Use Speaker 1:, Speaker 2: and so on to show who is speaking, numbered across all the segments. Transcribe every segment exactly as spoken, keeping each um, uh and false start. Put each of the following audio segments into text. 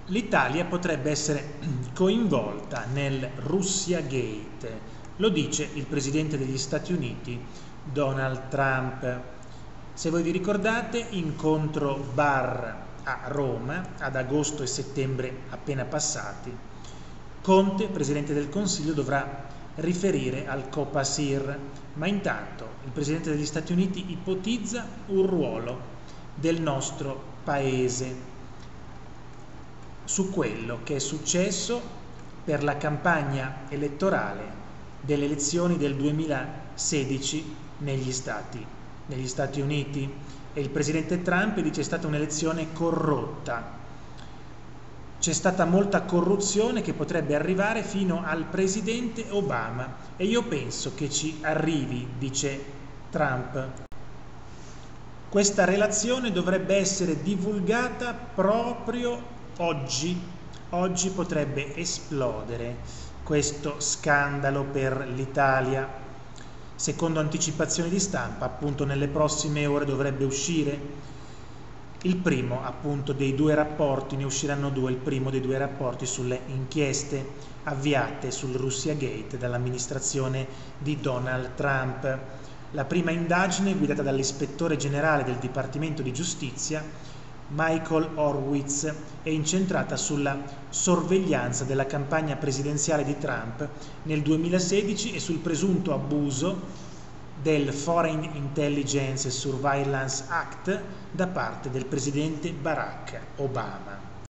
Speaker 1: l'Italia potrebbe essere coinvolta nel Russia Gate, lo dice il presidente degli Stati Uniti Donald Trump. Se voi vi ricordate, incontro Barr a Roma ad agosto e settembre appena passati. Conte, presidente del Consiglio, dovrà riferire al Copasir, ma intanto il presidente degli Stati Uniti ipotizza un ruolo del nostro paese su quello che è successo per la campagna elettorale delle elezioni del duemilasedici negli Stati, negli Stati Uniti. E il presidente Trump dice che è stata un'elezione corrotta. C'è stata molta corruzione che potrebbe arrivare fino al presidente Obama e io penso che ci arrivi, dice Trump. Questa relazione dovrebbe essere divulgata proprio oggi. Oggi potrebbe esplodere questo scandalo per l'Italia. Secondo anticipazioni di stampa, appunto nelle prossime ore dovrebbe uscire il primo appunto dei due rapporti, ne usciranno due, il primo dei due rapporti sulle inchieste avviate sul Russia Gate dall'amministrazione di Donald Trump. La prima indagine, guidata dall'ispettore generale del Dipartimento di Giustizia, Michael Horowitz, è incentrata sulla sorveglianza della campagna presidenziale di Trump nel duemilasedici e sul presunto abuso del Foreign Intelligence Surveillance Act da parte del presidente Barack Obama.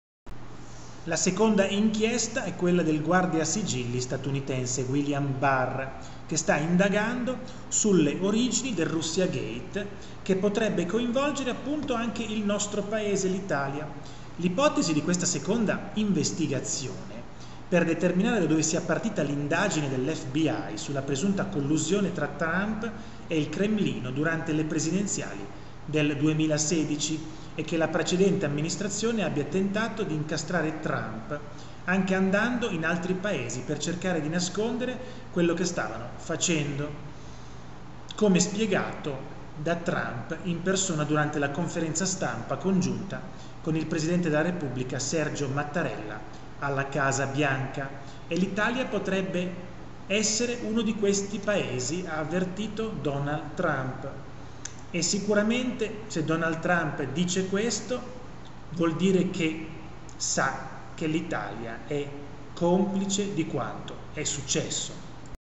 Speaker 1: La seconda inchiesta è quella del guardiasigilli statunitense William Barr, che sta indagando sulle origini del Russia Gate, che potrebbe coinvolgere appunto anche il nostro paese, l'Italia. L'ipotesi di questa seconda investigazione per determinare da dove sia partita l'indagine dell'F B I sulla presunta collusione tra Trump e il Cremlino durante le presidenziali del duemilasedici e che la precedente amministrazione abbia tentato di incastrare Trump, anche andando in altri paesi per cercare di nascondere quello che stavano facendo, come spiegato da Trump in persona durante la conferenza stampa congiunta con il Presidente della Repubblica Sergio Mattarella alla Casa Bianca. E l'Italia potrebbe essere uno di questi paesi, ha avvertito Donald Trump. E sicuramente se Donald Trump dice questo vuol dire che sa che l'Italia è complice di quanto è successo.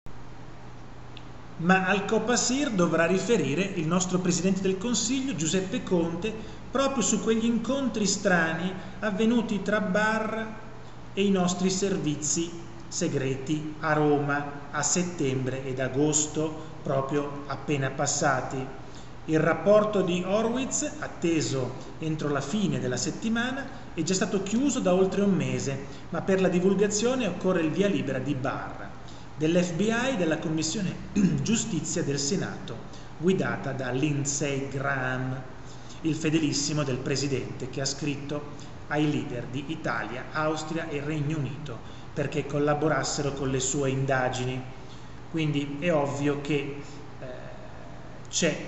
Speaker 1: Ma al Copasir dovrà riferire il nostro Presidente del Consiglio Giuseppe Conte proprio su quegli incontri strani avvenuti tra Barr e i nostri servizi segreti a Roma a settembre ed agosto proprio appena passati. Il rapporto di Horowitz, atteso entro la fine della settimana, è già stato chiuso da oltre un mese, ma per la divulgazione occorre il via libera di Barr, dell'F B I e della Commissione Giustizia del Senato, guidata da Lindsey Graham, il fedelissimo del Presidente, che ha scritto ai leader di Italia, Austria e Regno Unito perché collaborassero con le sue indagini. Quindi è ovvio che eh, c'è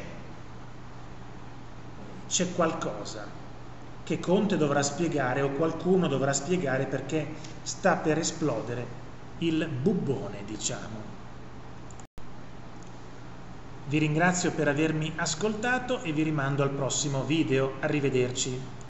Speaker 1: c'è qualcosa che Conte dovrà spiegare o qualcuno dovrà spiegare, perché sta per esplodere il bubbone, diciamo. Vi ringrazio per avermi ascoltato e vi rimando al prossimo video. Arrivederci.